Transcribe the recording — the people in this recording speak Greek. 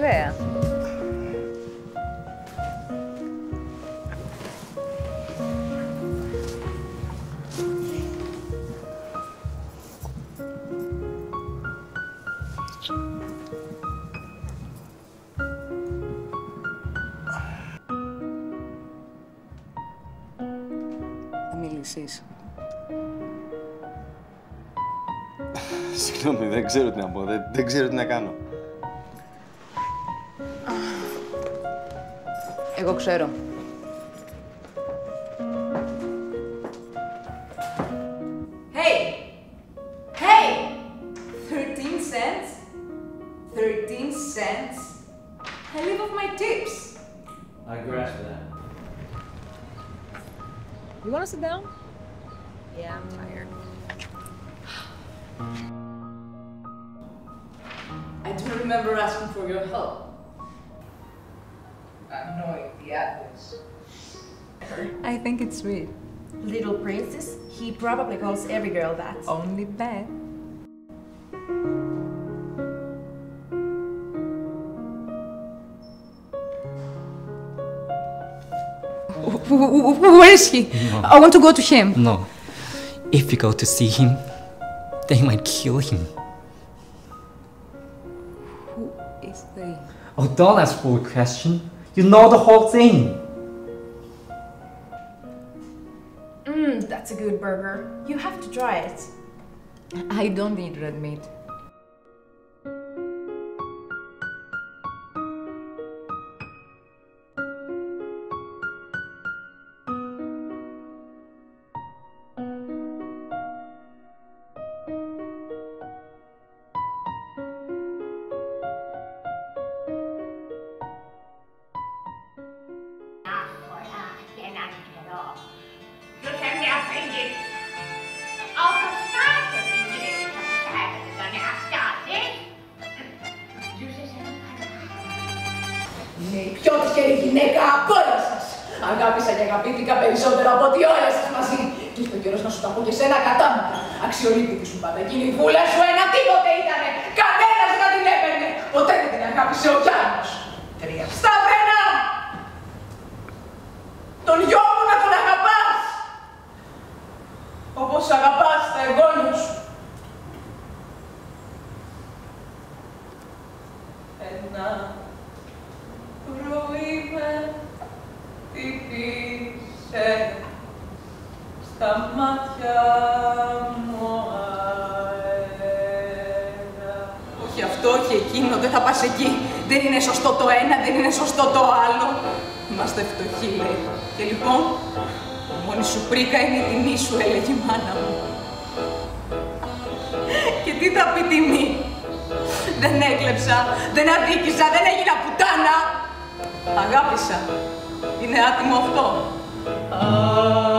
ιδέα. Θα μιλήσεις. Συγγνώμη, δεν ξέρω τι να πω. Δεν ξέρω τι να κάνω. Εγώ ξέρω. Hey! Hey! 13 cents? 13 cents? I live off my tips. I grasp that. You wanna sit down? Yeah, I'm tired. I do remember asking for your help. I'm knowing the address. I think it's sweet. Little princess? He probably calls every girl that. Only that. Where is he? No. I want to go to him. No. If we go to see him, they might kill him. Who is they? Oh, don't ask for a question. You know the whole thing. That's a good burger. You have to try it. I don't eat red meat. Είναι η πιο τυχερή γυναίκα από όλες σας. Αγάπησα και αγαπήθηκα περισσότερο από ό,τι όλες σας μαζί. Και ήρθε ο καιρός να σου τα πω και σένα κατάματα. Αξιολύπητη σου πάντα εκείνη η βούλα σου, ένα τίποτε ήτανε. Κανένας δεν την έπαιρνε. Ποτέ δεν την αγάπησε ο Γιάννος. 3 Σταυρένα! Τον γιο μου να τον αγαπάς. Όπως αγαπάς τα εγγόνια σου. Ένα πρωί με χτύπησε στα μάτια μου αέρα. Όχι αυτό, όχι εκείνο, δεν θα πας εκεί. Δεν είναι σωστό το ένα, δεν είναι σωστό το άλλο. Είμαστε φτωχοί, λέει. Και λοιπόν, η μόνη σου πρίκα είναι η τιμή σου, έλεγε η μάνα μου. Και τι θα πει τιμή. Δεν έκλεψα, δεν αδίκησα, δεν έγινα πουτάνα. Αγάπησα. Είναι άτιμο αυτό.